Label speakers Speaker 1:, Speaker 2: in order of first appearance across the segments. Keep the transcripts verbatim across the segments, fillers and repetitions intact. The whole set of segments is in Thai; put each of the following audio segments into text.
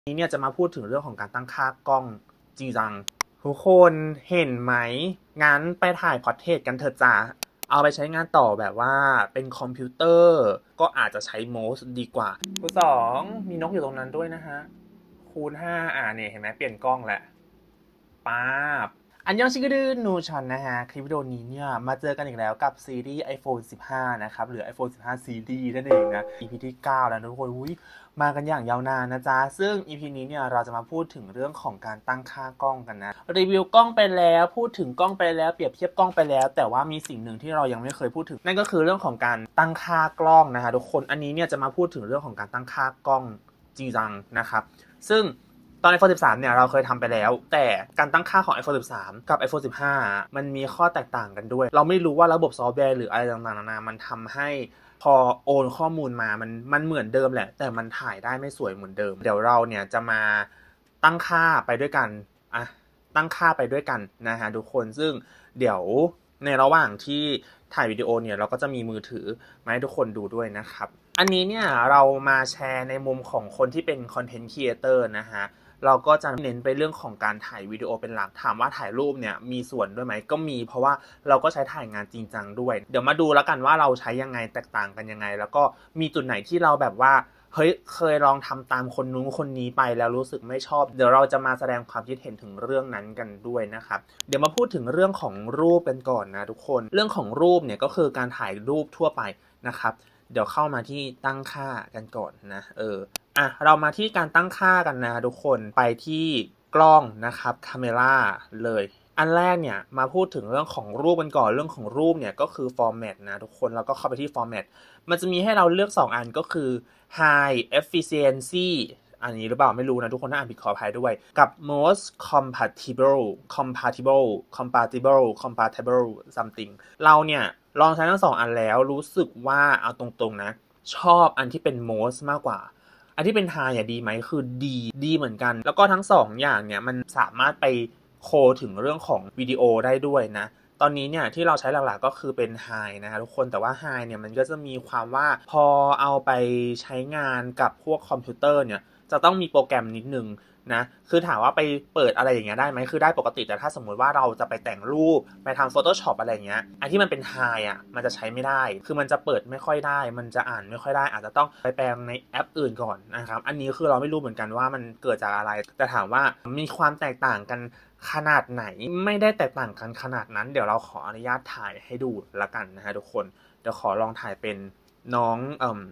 Speaker 1: นี้เนี่ยจะมาพูดถึงเรื่องของการตั้งค่ากล้องจริงจังทุกคนเห็นไหมงั้นไปถ่ายพอร์เทรตกันเถอะจ้าเอาไปใช้งานต่อแบบว่าเป็นคอมพิวเตอร์ก็อาจจะใช้โมสดีกว่าคูณสองมีนกอยู่ตรงนั้นด้วยนะฮะคูณห้าอ่าเนี่ยเห็นไหมเปลี่ยนกล้องแหละป๊าบอันยองชิคดื้อนูชอนนะฮะคลิปวิดีโอนี้เนี่ยมาเจอกันอีกแล้วกับซีรีส์ iPhone สิบห้านะครับหรือ iPhone สิบห้า ซีรีส์นั่นเองนะ อี พี ที่เก้าแล้วทุกคนอุ้ยมากันอย่างยาวนานนะจ๊ะซึ่ง อี พี นี้เนี่ยเราจะมาพูดถึงเรื่องของการตั้งค่ากล้องกันนะรีวิวกล้องไปแล้วพูดถึงกล้องไปแล้วเปรียบเทียบกล้องไปแล้วแต่ว่ามีสิ่งหนึ่งที่เรายังไม่เคยพูดถึงนั่นก็คือเรื่องของการตั้งค่ากล้องนะคะทุกคนอันนี้เนี่ยจะมาพูดถึงเรื่องของการตั้งค่ากล้องจริงจังนะครับซึ่งตอน iPhone สิบสามเนี่ยเราเคยทำไปแล้วแต่การตั้งค่าของ iPhone สิบสาม กับ iPhone สิบห้า มันมีข้อแตกต่างกันด้วยเราไม่รู้ว่าระบบซอฟต์แวร์หรืออะไรต่างๆนานามันทำให้พอโอนข้อมูลมามันมันเหมือนเดิมแหละแต่มันถ่ายได้ไม่สวยเหมือนเดิมเดี๋ยวเราเนี่ยจะมาตั้งค่าไปด้วยกันอ่ะตั้งค่าไปด้วยกันนะฮะทุกคนซึ่งเดี๋ยวในระหว่างที่ถ่ายวิดีโอเนี่ยเราก็จะมีมือถือมาให้ทุกคนดูด้วยนะครับอันนี้เนี่ยเรามาแชร์ในมุมของคนที่เป็นคอนเทนต์ครีเอเตอร์นะฮะเราก็จะเน้นไปเรื่องของการถ่ายวิดีโอเป็นหลักถามว่าถ่ายรูปเนี่ยมีส่วนด้วยไหมก็มีเพราะว่าเราก็ใช้ถ่ายงานจริงจังด้วยเดี๋ยวมาดูแล้วกันว่าเราใช้ยังไงแตกต่างกันยังไงแล้วก็มีจุดไหนที่เราแบบว่าเฮ้ยเคยลองทำตามคนนู้นคนนี้ไปแล้วรู้สึกไม่ชอบเดี๋ยวเราจะมาแสดงความคิดเห็นถึงเรื่องนั้นกันด้วยนะครับเดี๋ยวมาพูดถึงเรื่องของรูปกันก่อนนะทุกคนเรื่องของรูปเนี่ยก็คือการถ่ายรูปทั่วไปนะครับเดี๋ยวเข้ามาที่ตั้งค่ากันก่อนนะเอออ่ะเรามาที่การตั้งค่ากันนะทุกคนไปที่กล้องนะครับ Camera เลยอันแรกเนี่ยมาพูดถึงเรื่องของรูปกันก่อนเรื่องของรูปเนี่ยก็คือ format นะทุกคนแล้วก็เข้าไปที่ format มันจะมีให้เราเลือกสองอันก็คือ high efficiency อันนี้หรือเปล่าไม่รู้นะทุกคนถ้าอ่านผิดขออภัยด้วยกับ most compatible compatible compatible compatible something เราเนี่ยลองใช้ทั้งสองอันแล้วรู้สึกว่าเอาตรงๆนะชอบอันที่เป็น most มากกว่าอันที่เป็น high อ่ะดีไหมคือดีดีเหมือนกันแล้วก็ทั้งสองอย่างเนี่ยมันสามารถไปโคถึงเรื่องของวิดีโอได้ด้วยนะตอนนี้เนี่ยที่เราใช้หลักๆก็คือเป็น high นะคะทุกคนแต่ว่า high เนี่ยมันก็จะมีความว่าพอเอาไปใช้งานกับพวกคอมพิวเตอร์เนี่ยจะต้องมีโปรแกรมนิดนึงนะคือถามว่าไปเปิดอะไรอย่างเงี้ยได้ไหมคือได้ปกติแต่ถ้าสมมุติว่าเราจะไปแต่งรูปไปทำ Photoshop อะไรอย่างเงี้ยอันที่มันเป็น high อ่ะมันจะใช้ไม่ได้คือมันจะเปิดไม่ค่อยได้มันจะอ่านไม่ค่อยได้อาจจะต้องไปแปลงในแอปอื่นก่อนนะครับอันนี้คือเราไม่รู้เหมือนกันว่ามันเกิดจากอะไรแต่ถามว่ามีความแตกต่างกันขนาดไหนไม่ได้แตกต่างกันขนาดนั้นเดี๋ยวเราขออนุญาตถ่ายให้ดูละกันนะฮะทุกคนเดี๋ยวขอลองถ่ายเป็นน้องเอ่ม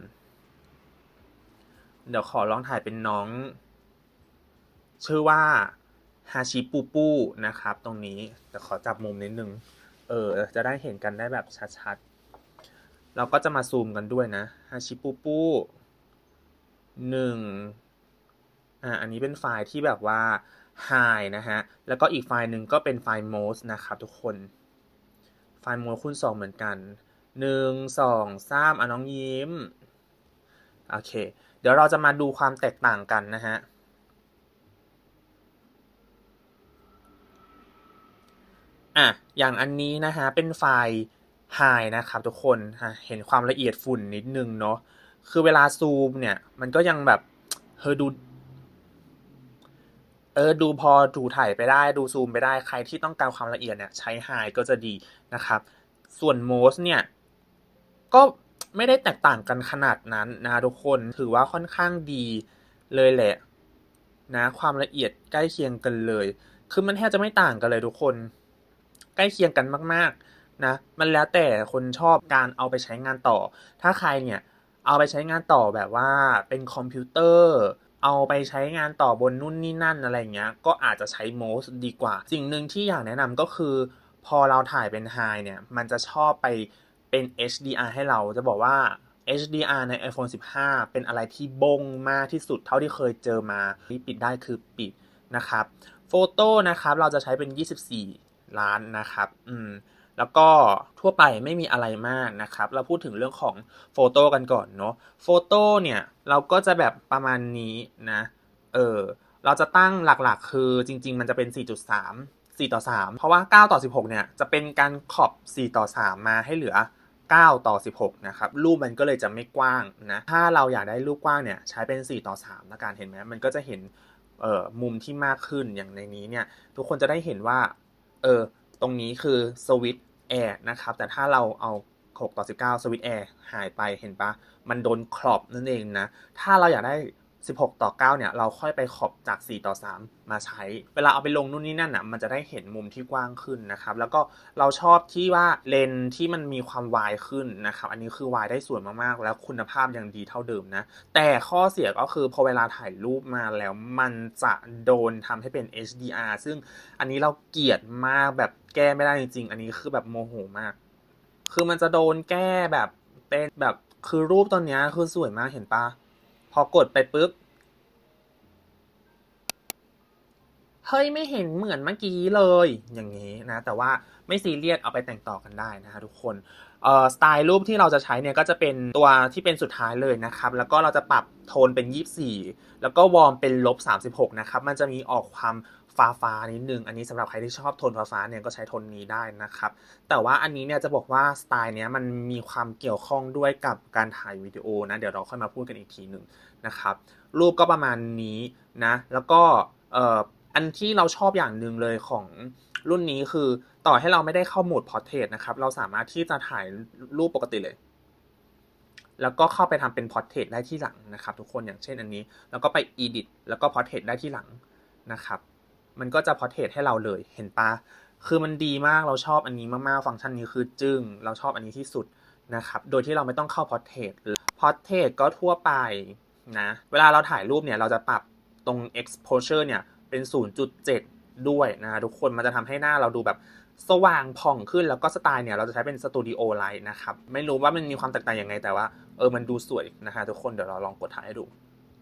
Speaker 1: เดี๋ยวขอลองถ่ายเป็นน้องชื่อว่าฮาชิปูปูนะครับตรงนี้เดี๋ยวขอจับมุมนิดนึงเออจะได้เห็นกันได้แบบชัดๆเราก็จะมาซูมกันด้วยนะฮาชิปูปูหนึ่งอ่าอันนี้เป็นไฟล์ที่แบบว่า high นะฮะแล้วก็อีกไฟล์หนึ่งก็เป็นไฟล์ most นะครับทุกคนไฟล์ most คูณสองเหมือนกันหนึ่ง สอง สามอ่ะน้องยิ้มโอเคเดี๋ยวเราจะมาดูความแตกต่างกันนะฮะอ่ะอย่างอันนี้นะฮะเป็นไฟล์ high นะครับทุกคนเห็นความละเอียดฝุ่นนิดนึงเนาะคือเวลาซูมเนี่ยมันก็ยังแบบเฮอดูเออดูพอดูถ่ายไปได้ดูซูมไปได้ใครที่ต้องการความละเอียดเนี่ยใช้ high ก็จะดีนะครับส่วน most เนี่ยก็ไม่ได้แตกต่างกันขนาดนั้นนะทุกคนถือว่าค่อนข้างดีเลยแหละนะความละเอียดใกล้เคียงกันเลยคือมันแทบจะไม่ต่างกันเลยทุกคนใกล้เคียงกันมากๆนะมันแล้วแต่คนชอบการเอาไปใช้งานต่อถ้าใครเนี่ยเอาไปใช้งานต่อแบบว่าเป็นคอมพิวเตอร์เอาไปใช้งานต่อบนนู่นนี่นั่นอะไรเงี้ยก็อาจจะใช้ most ดีกว่าสิ่งหนึ่งที่อยากแนะนำก็คือพอเราถ่ายเป็น high เนี่ยมันจะชอบไปเป็น เอช ดี อาร์ ให้เราจะบอกว่า เอช ดี อาร์ ใน iPhone สิบห้า เป็นอะไรที่บงมากที่สุดเท่าที่เคยเจอมาที่ปิดได้คือปิดนะครับโฟโต้นะครับเราจะใช้เป็นยี่สิบสี่ล้านนะครับอืมแล้วก็ทั่วไปไม่มีอะไรมากนะครับเราพูดถึงเรื่องของโฟโต้กันก่อนเนาะโฟโต้เนี่ยเราก็จะแบบประมาณนี้นะเออเราจะตั้งหลักๆคือจริงๆมันจะเป็น สี่จุดสาม สี่ต่อสามเพราะว่าเก้าต่อสิบหกเนี่ยจะเป็นการขอบสี่ต่อสามมาให้เหลือเก้าต่อสิบหกนะครับรูปมันก็เลยจะไม่กว้างนะถ้าเราอยากได้รูปกว้างเนี่ยใช้เป็นสี่ต่อสามละกันเห็นไหมมันก็จะเห็นเอ่อมุมที่มากขึ้นอย่างในนี้เนี่ยทุกคนจะได้เห็นว่าเออตรงนี้คือสวิตช์แอร์นะครับแต่ถ้าเราเอาหกต่อสิบเก้าสวิตช์แอร์หายไปเห็นปะมันโดนครอบนั่นเองนะถ้าเราอยากได้สิบหกต่อเก้าเนี่ยเราค่อยไปขอบจากสี่ต่อสามมาใช้เวลาเอาไปลงนู่นนี่นั่นอ่ะมันจะได้เห็นมุมที่กว้างขึ้นนะครับแล้วก็เราชอบที่ว่าเลนที่มันมีความวายขึ้นนะครับอันนี้คือวายได้สวยมากๆแล้วคุณภาพยังดีเท่าเดิมนะแต่ข้อเสียก็คือพอเวลาถ่ายรูปมาแล้วมันจะโดนทำให้เป็น เอช ดี อาร์ ซึ่งอันนี้เราเกลียดมากแบบแก้ไม่ได้จริงๆอันนี้คือแบบโมโหมากคือมันจะโดนแก้แบบเป็นแบบคือรูปตอนนี้คือสวยมากเห็นปะพอกดไปปุ๊บเฮ้ยไม่เห็นเหมือนเมื่อกี้เลยอย่างนี้นะแต่ว่าไม่ซีเรียสเอาไปแต่งต่อกันได้นะฮะทุกคนเอ่อสไตล์รูปที่เราจะใช้เนี่ยก็จะเป็นตัวที่เป็นสุดท้ายเลยนะครับแล้วก็เราจะปรับโทนเป็นยี่สิบสี่แล้วก็วอร์มเป็นลบสามสิบหกนะครับมันจะมีออกความฟ้าฟ้านิดนึงอันนี้สำหรับใครที่ชอบโทนฟ้าฟ้าเนี่ยก็ใช้โทนนี้ได้นะครับแต่ว่าอันนี้เนี่ยจะบอกว่าสไตล์เนี้ยมันมีความเกี่ยวข้องด้วยกับการถ่ายวิดีโอนะเดี๋ยวเราค่อยมาพูดกันอีกทีหนึ่งนะครับรูปก็ประมาณนี้นะแล้วก็เอ่ออันที่เราชอบอย่างหนึ่งเลยของรุ่นนี้คือต่อให้เราไม่ได้เข้าโหมด Portrait นะครับเราสามารถที่จะถ่ายรูปปกติเลยแล้วก็เข้าไปทำเป็น Portrait ได้ที่หลังนะครับทุกคนอย่างเช่นอันนี้แล้วก็ไป Edit แล้วก็ Portrait ได้ที่หลังนะครับมันก็จะ Portrait ให้เราเลยเห็นปะคือมันดีมากเราชอบอันนี้มากๆฟังก์ชันนี้คือจึ้งเราชอบอันนี้ที่สุดนะครับโดยที่เราไม่ต้องเข้า Portrait Portrait ก็ทั่วไปนะเวลาเราถ่ายรูปเนี่ยเราจะปรับตรง exposure เนี่ยเป็น ศูนย์จุดเจ็ด ด้วยนะทุกคนมันจะทำให้หน้าเราดูแบบสว่างผ่องขึ้นแล้วก็สไตล์เนี่ยเราจะใช้เป็นสตูดิโอไลท์นะครับไม่รู้ว่ามันมีความแตกต่างยังไงแต่ว่าเออมันดูสวยนะฮะทุกคนเดี๋ยวเราลองกดถ่ายให้ดู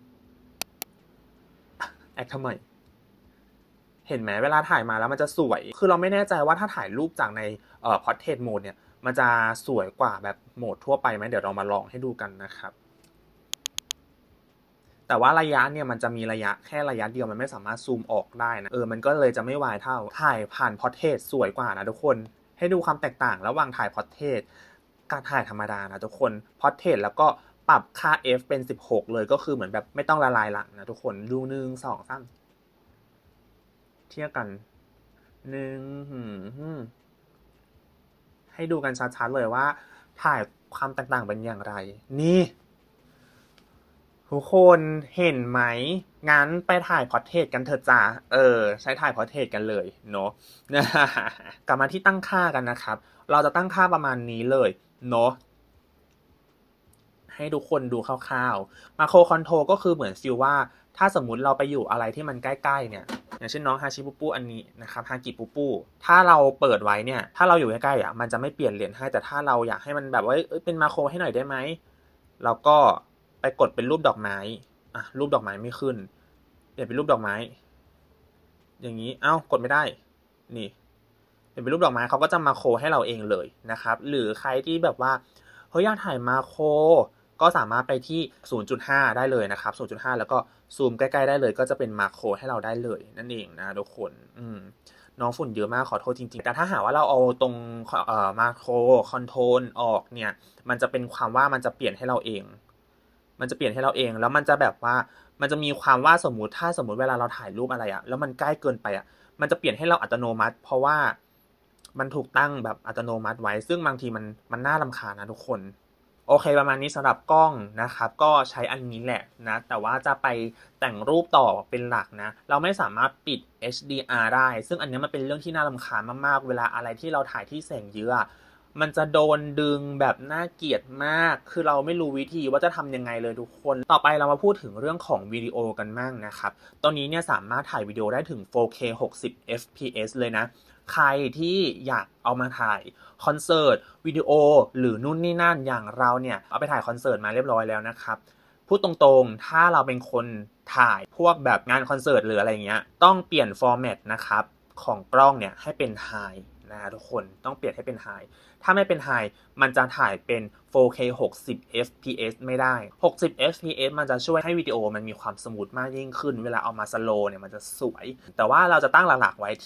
Speaker 1: แอคทำไมเห็นไหมเวลาถ่ายมาแล้วมันจะสวยคือเราไม่แน่ใจว่าถ้าถ่ายรูปจากในเอ่อ Portrait Mode เนี่ยมันจะสวยกว่าแบบโหมดทั่วไปไหมเดี๋ยวเรามาลองให้ดูกันนะครับแต่ว่าระยะเนี่ยมันจะมีระยะแค่ระยะเดียวมันไม่สามารถซูมออกได้นะเออมันก็เลยจะไม่วายเท่าถ่ายผ่านพอร์เทรตสวยกว่านะทุกคนให้ดูความแตกต่างระหว่างถ่ายพอร์เทรตการถ่ายธรรมดานะทุกคนพอร์เทรตแล้วก็ปรับค่า F เป็นสิบหกเลยก็คือเหมือนแบบไม่ต้องละลายหลังนะทุกคนดูหนึ่งสองสามเทียบกันหนึ่งให้ดูกันชัดๆเลยว่าถ่ายความแตกต่างเป็นอย่างไรนี่ทุกคนเห็นไหมงั้นไปถ่ายพอร์เทรตกันเถอะจ้าเออใช้ถ่ายพอร์เทรตกันเลยเนาะ กลับมาที่ตั้งค่ากันนะครับเราจะตั้งค่าประมาณนี้เลยเนาะให้ทุกคนดูคร่าวๆมาโครคอนโทรก็คือเหมือนฟิลว่าถ้าสมมุติเราไปอยู่อะไรที่มันใกล้ๆเนี่ยอย่างเช่นน้องฮาชิปุปุอันนี้นะครับฮากิปุปุถ้าเราเปิดไว้เนี่ยถ้าเราอยู่ใกล้ๆอ่ะมันจะไม่เปลี่ยนเหรียญให้แต่ถ้าเราอยากให้มันแบบว่าเอ้ยเป็นมาโครให้หน่อยได้ไหมเราก็ไปกดเป็นรูปดอกไม้อ่ะรูปดอกไม้ไม่ขึ้นเปลี่ยนเป็นรูปดอกไม้อย่างนี้เอ้ากดไม่ได้นี่เปลี่ยนเป็นรูปดอกไม้เขาก็จะมาโครให้เราเองเลยนะครับหรือใครที่แบบว่าเฮ้ยอยากถ่ายมาโครก็สามารถไปที่ ศูนย์จุดห้า ได้เลยนะครับ ศูนย์จุดห้า แล้วก็ซูมใกล้ๆได้เลยก็จะเป็นมาโครให้เราได้เลยนั่นเองนะทุกคนอืมน้องฝุ่นเยอะมากขอโทษจริงๆแต่ถ้าหากว่าเราเอาตรงเอ่อมาโครคอนโทรลออกเนี่ยมันจะเป็นความว่ามันจะเปลี่ยนให้เราเองมันจะเปลี่ยนให้เราเองแล้วมันจะแบบว่ามันจะมีความว่าสมมุติถ้าสมมุติเวลาเราถ่ายรูปอะไรอะแล้วมันใกล้เกินไปอะมันจะเปลี่ยนให้เราอัตโนมัติเพราะว่ามันถูกตั้งแบบอัตโนมัติไว้ซึ่งบางทีมันมันน่ารำคาญนะทุกคนโอเคประมาณนี้สำหรับกล้องนะครับก็ใช้อันนี้แหละนะแต่ว่าจะไปแต่งรูปต่อเป็นหลักนะเราไม่สามารถปิด เอช ดี อาร์ ได้ซึ่งอันนี้มันเป็นเรื่องที่น่ารำคาญมากๆเวลาอะไรที่เราถ่ายที่แสงเยอะมันจะโดนดึงแบบน่าเกลียดมากคือเราไม่รู้วิธีว่าจะทำยังไงเลยทุกคนต่อไปเรามาพูดถึงเรื่องของวิดีโอกันมั่งนะครับตอนนี้เนี่ยสามารถถ่ายวิดีโอได้ถึง โฟร์เค หกสิบ เอฟ พี เอส เลยนะใครที่อยากเอามาถ่ายคอนเสิร์ตวิดีโอหรือนู่นนี่นั่นอย่างเราเนี่ยเอาไปถ่ายคอนเสิร์ตมาเรียบร้อยแล้วนะครับพูดตรงๆถ้าเราเป็นคนถ่ายพวกแบบงานคอนเสิร์ตหรืออะไรเงี้ยต้องเปลี่ยนฟอร์แมตนะครับของกล้องเนี่ยให้เป็นไฮนะทุกคนต้องเปลี่ยนให้เป็นไฮถ้าไม่เป็นไฮมันจะถ่ายเป็น โฟร์เค หกสิบ เอฟ พี เอส ไม่ได้หกสิบ เอฟ พี เอส มันจะช่วยให้วิดีโอมันมีความสมูทมากยิ่งขึ้นเวลาเอามาสโลว์เนี่ยมันจะสวยแต่ว่าเราจะตั้งหลักๆไว้ที่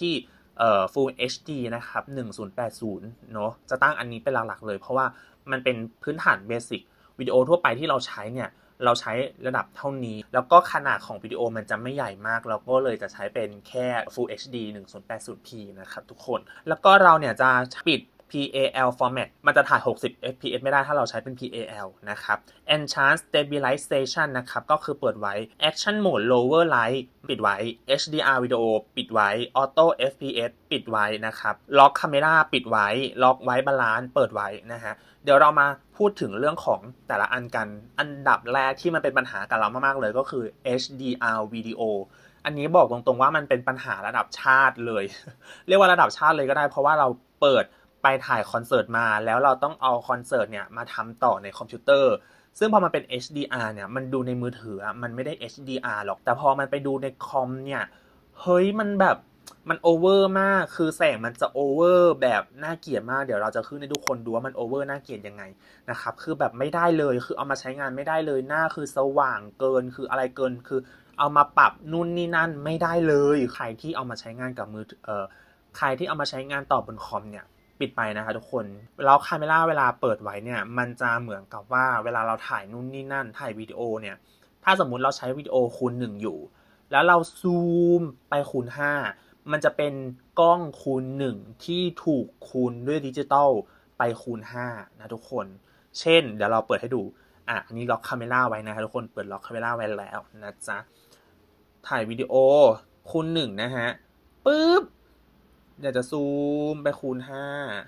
Speaker 1: เอ่อ Full เอช ดี นะครับหนึ่งพันแปดสิบเนาะจะตั้งอันนี้เป็นหลักๆเลยเพราะว่ามันเป็นพื้นฐานเบสิกวิดีโอทั่วไปที่เราใช้เนี่ยเราใช้ระดับเท่านี้แล้วก็ขนาดของวิดีโอมันจะไม่ใหญ่มากเราก็เลยจะใช้เป็นแค่ Full เอช ดี หนึ่งพันแปดสิบ พี นะครับทุกคนแล้วก็เราเนี่ยจะปิด พี เอ แอล format มันจะถ่าย หกสิบ เอฟ พี เอส ไม่ได้ถ้าเราใช้เป็น พี เอ แอล นะครับ Enhanced Stabilization นะครับก็คือเปิดไว้ Action Mode Lower Light ปิดไว้ เอช ดี อาร์ Video ปิดไว้ Auto เอฟ พี เอส ปิดไว้นะครับ Lock Camera ปิดไว้ Lock White Balance เปิดไว้นะฮะเดี๋ยวเรามาพูดถึงเรื่องของแต่ละอันกันอันดับแรกที่มันเป็นปัญหากับเรามากๆเลยก็คือ เอช ดี อาร์ Video อันนี้บอกตรงๆว่ามันเป็นปัญหาระดับชาติเลย เรียกว่าระดับชาติเลยก็ได้เพราะว่าเราเปิดไปถ่ายคอนเสิร์ตมาแล้วเราต้องเอาคอนเสิร์ตเนี่ยมาทำต่อในคอมพิวเตอร์ซึ่งพอมันเป็น เอช ดี อาร์ เนี่ยมันดูในมือถือมันไม่ได้ เอช ดี อาร์ หรอกแต่พอมันไปดูในคอมเนี่ยเฮ้ยมันแบบมันโอเวอร์มากคือแสงมันจะโอเวอร์แบบน่าเกลียดมากเดี๋ยวเราจะขึ้นให้ทุกคนดูว่ามันโอเวอร์น่าเกลียดยังไงนะครับคือแบบไม่ได้เลยคือเอามาใช้งานไม่ได้เลยหน้าคือสว่างเกินคืออะไรเกินคือเอามาปรับนู่นนี่นั่นไม่ได้เลยใครที่เอามาใช้งานกับมือเอ่อใครที่เอามาใช้งานต่อบนคอมเนี่ยปิดไปนะคะทุกคนแล้วคาเมล่าเวลาเปิดไว้เนี่ยมันจะเหมือนกับว่าเวลาเราถ่ายนู่นนี่นั่นถ่ายวิดีโอเนี่ยถ้าสมมุติเราใช้วิดีโอคูณหนึ่งอยู่แล้วเราซูมไปคูณห้ามันจะเป็นกล้องคูณหนึ่งที่ถูกคูณด้วยดิจิตอลไปคูณห้านะทุกคนเช่นเดี๋ยวเราเปิดให้ดูอ่ะอันนี้ล็อกคาเมล่าไว้นะคะทุกคนเปิดล็อกคาเมล่าไว้แล้วนะจ๊ะถ่ายวิดีโอคูณหนึ่งนะฮะปึ๊บเดี๋ยวจะซูมไปคูณห้า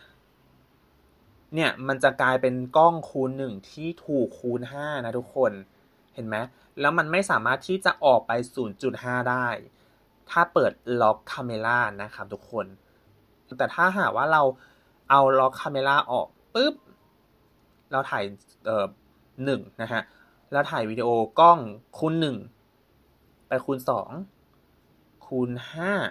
Speaker 1: เนี่ยมันจะกลายเป็นกล้องคูณหนึ่งที่ถูกคูณห้านะทุกคนเห็นไหมแล้วมันไม่สามารถที่จะออกไป ศูนย์จุดห้า ได้ถ้าเปิดล็อกคาเมล่านะครับทุกคนแต่ถ้าหากว่าเราเอาล็อกคาเมล่าออกปึ๊บเราถ่ายเอ่อหนึ่งนะฮะแล้วถ่ายวิดีโอกล้องคูณหนึ่งไปคูณสองคูณห้า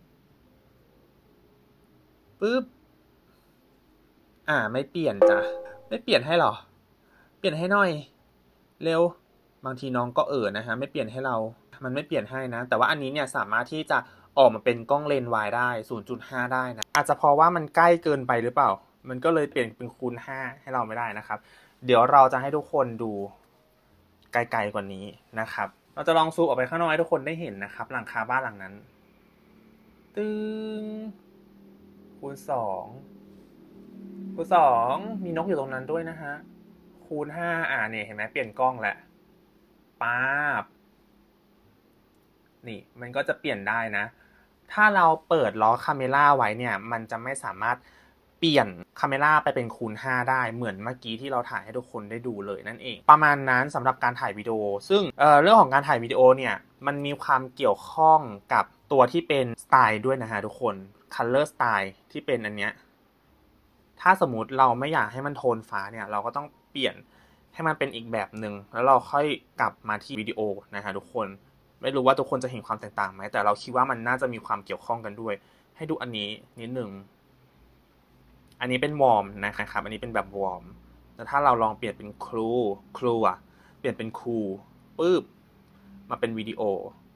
Speaker 1: ปึ๊บอ่าไม่เปลี่ยนจ้ะไม่เปลี่ยนให้หรอเปลี่ยนให้หน่อยเร็วบางทีน้องก็เออนะฮะไม่เปลี่ยนให้เรามันไม่เปลี่ยนให้นะแต่ว่าอันนี้เนี่ยสามารถที่จะออกมาเป็นกล้องเลนส์วายได้ ศูนย์จุดห้า ได้นะอาจจะเพราะว่ามันใกล้เกินไปหรือเปล่ามันก็เลยเปลี่ยนเป็นคูณห้าให้เราไม่ได้นะครับเดี๋ยวเราจะให้ทุกคนดูไกลๆกว่านี้นะครับเราจะลองซูมออกไปข้างนอกให้ทุกคนได้เห็นนะครับหลังคาบ้านหลังนั้นตึ้งคูณสองคูณสองมีนกอยู่ตรงนั้นด้วยนะฮะคูณห้าอ่าเนี่ยเห็นไหมเปลี่ยนกล้องแหละป๊าบนี่มันก็จะเปลี่ยนได้นะถ้าเราเปิดล้อคาเมล่าไว้เนี่ยมันจะไม่สามารถเปลี่ยนคาเมล่าไปเป็นคูณห้าได้เหมือนเมื่อกี้ที่เราถ่ายให้ทุกคนได้ดูเลยนั่นเองประมาณนั้นสำหรับการถ่ายวิดีโอซึ่ง เอ่อ เรื่องของการถ่ายวิดีโอเนี่ยมันมีความเกี่ยวข้องกับตัวที่เป็นสไตล์ด้วยนะฮะทุกคน color style ที่เป็นอันเนี้ยถ้าสมมุติเราไม่อยากให้มันโทนฟ้าเนี่ยเราก็ต้องเปลี่ยนให้มันเป็นอีกแบบหนึ่งแล้วเราค่อยกลับมาที่วิดีโอนะฮะทุกคนไม่รู้ว่าทุกคนจะเห็นความแตกต่างไหมแต่เราคิดว่ามันน่าจะมีความเกี่ยวข้องกันด้วยให้ดูอันนี้นิดนึงอันนี้เป็นวอร์มนะครับอันนี้เป็นแบบวอร์มแต่ถ้าเราลองเปลี่ยนเป็นครูครูอ่ะเปลี่ยนเป็นคูลปึ๊บมาเป็นวิดีโอ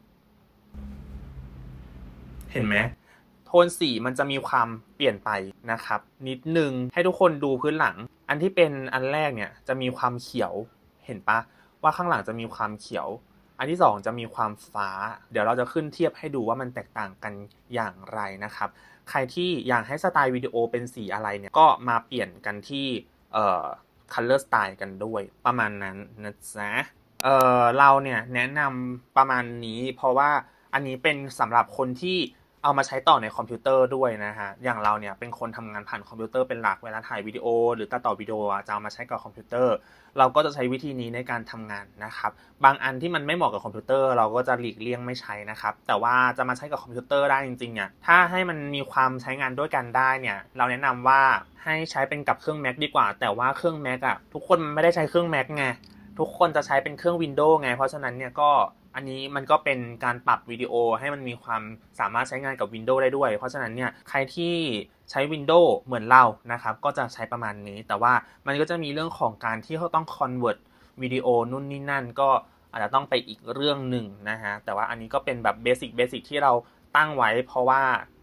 Speaker 1: เห็นไหมโทนสีมันจะมีความเปลี่ยนไปนะครับนิดนึงให้ทุกคนดูพื้นหลังอันที่เป็นอันแรกเนี่ยจะมีความเขียวเห็นปะว่าข้างหลังจะมีความเขียวอันที่สองจะมีความฟ้าเดี๋ยวเราจะขึ้นเทียบให้ดูว่ามันแตกต่างกันอย่างไรนะครับใครที่อยากให้สไตล์วิดีโอเป็นสีอะไรเนี่ยก็มาเปลี่ยนกันที่เอ่อ color style กันด้วยประมาณนั้นนะจ๊ะเอ่อเราเนี่ยแนะนำประมาณนี้เพราะว่าอันนี้เป็นสำหรับคนที่เอามาใช้ต่อในคอมพิวเตอร์ด้วยนะฮะอย่างเราเนี่ยเป็นคนทำงานผ่านคอมพิวเตอร์เป็นหลักเวลาถ่ายวิดีโอหรือตัดต่อวิดีโอจะเอามาใช้กับคอมพิวเตอร์เราก็จะใช้วิธีนี้ในการทำงานนะครับบางอันที่มันไม่เหมาะกับคอมพิวเตอร์เราก็จะหลีกเลี่ยงไม่ใช้นะครับแต่ว่าจะมาใช้กับคอมพิวเตอร์ได้จริงๆเนี่ยถ้าให้มันมีความใช้งานด้วยกันได้เนี่ยเราแนะนำว่าให้ใช้เป็นกับเครื่อง Mac ดีกว่าแต่ว่าเครื่อง Mac อ่ะทุกคนไม่ได้ใช้เครื่อง Mac ไงทุกคนจะใช้เป็นเครื่อง Windows ไงเพราะฉะนั้นเนี่ยก็อันนี้มันก็เป็นการปรับวิดีโอให้มันมีความสามารถใช้งานกับ Windows ได้ด้วยเพราะฉะนั้นเนี่ยใครที่ใช้ Windows เหมือนเรานะครับก็จะใช้ประมาณนี้แต่ว่ามันก็จะมีเรื่องของการที่เขาต้อง convert วิดีโอนู่นนี่นั่นก็อาจจะต้องไปอีกเรื่องหนึ่งนะฮะแต่ว่าอันนี้ก็เป็นแบบเบสิกเบสิกที่เราตั้งไว้เพราะว่า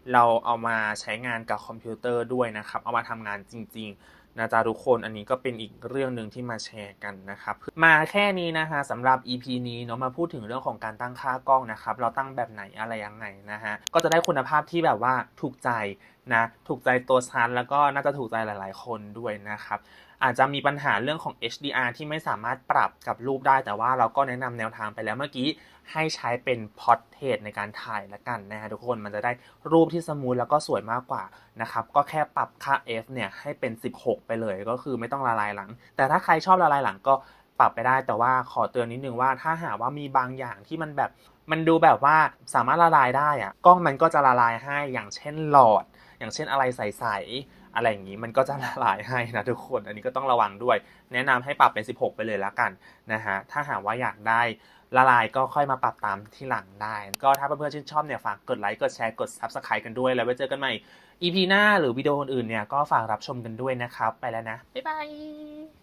Speaker 1: เราเอามาใช้งานกับคอมพิวเตอร์ด้วยนะครับเอามาทำงานจริงๆนะจ๊ะทุกคนอันนี้ก็เป็นอีกเรื่องหนึ่งที่มาแชร์กันนะครับมาแค่นี้นะคะสำหรับ อี พี นี้เนาะมาพูดถึงเรื่องของการตั้งค่ากล้องนะครับเราตั้งแบบไหนอะไรยังไงนะฮะก็จะได้คุณภาพที่แบบว่าถูกใจนะถูกใจตัวฉันแล้วก็น่าจะถูกใจหลายๆคนด้วยนะครับอาจจะมีปัญหาเรื่องของ เอช ดี อาร์ ที่ไม่สามารถปรับกับรูปได้แต่ว่าเราก็แนะนำแนวทางไปแล้วเมื่อกี้ให้ใช้เป็น Portrait ในการถ่ายละกันนะฮะทุกคนมันจะได้รูปที่สมูทแล้วก็สวยมากกว่านะครับก็แค่ปรับค่า F เนี่ยให้เป็นสิบหกไปเลยก็คือไม่ต้องละลายหลังแต่ถ้าใครชอบละลายหลังก็ปรับไปได้แต่ว่าขอเตือนนิดนึงว่าถ้าหากว่ามีบางอย่างที่มันแบบมันดูแบบว่าสามารถละลายได้อะกล้องมันก็จะละลายให้อย่างเช่นหลอดอย่างเช่นอะไรใสๆอะไรอย่างนี้มันก็จะละลายให้นะทุกคนอันนี้ก็ต้องระวังด้วยแนะนำให้ปรับเป็นสิบหกไปเลยละกันนะฮะถ้าหากว่าอยากได้ละลายก็ค่อยมาปรับตามที่หลังได้ก็ถ้าเพื่อนๆชื่นชอบเนี่ยฝากกดไลค์กดแชร์กด ซับสไครบ์ กันด้วยแล้วไว้เจอกันใหม่ อี พี หน้าหรือวิดีโออื่นๆเนี่ยก็ฝากรับชมกันด้วยนะครับไปแล้วนะบ๊ายบาย